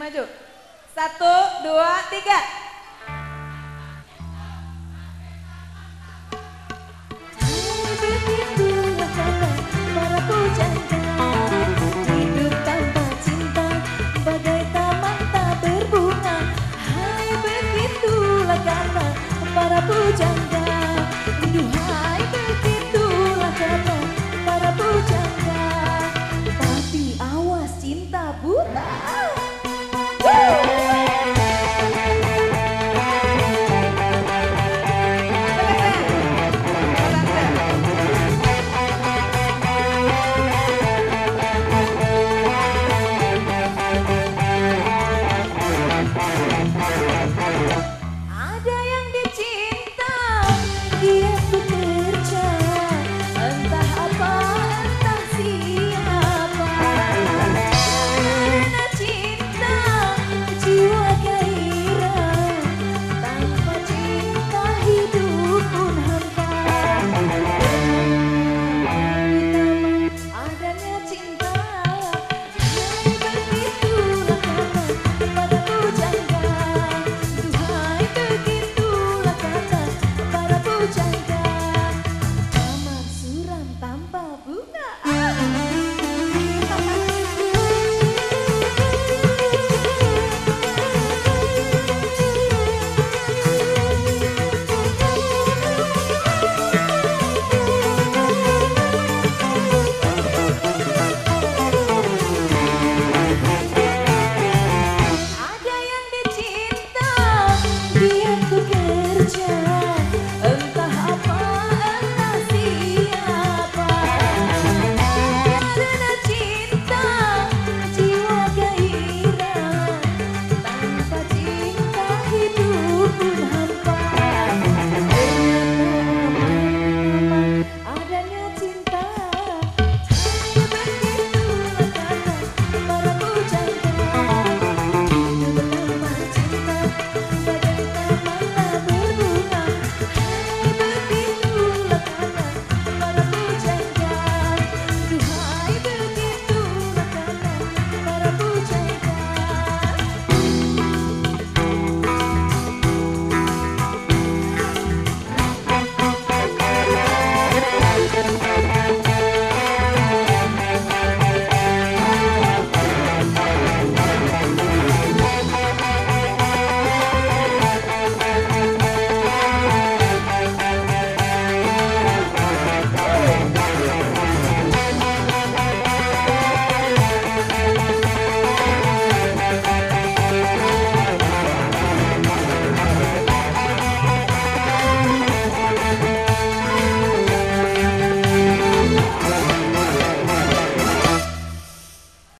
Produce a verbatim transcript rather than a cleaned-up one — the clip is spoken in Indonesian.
maju. Satu, dua, tiga. Begitulah kata para pujangga, hidup tanpa cinta bagai taman tak berbunga. Hai, begitulah kata para pujangga, duhai begitulah kata para pujangga. Tapi awas cinta buta. Ada yang dicinta, dia bekerja, entah apa, entah siapa. Karena cinta, jiwa gairah, tanpa cinta hidup pun hampa. Adanya cinta, hai begitulah kata para pujangga. Duhai begitulah kata para pujangga. Taman suram tanpa bunga. Ada yang dicinta, dia bekerja,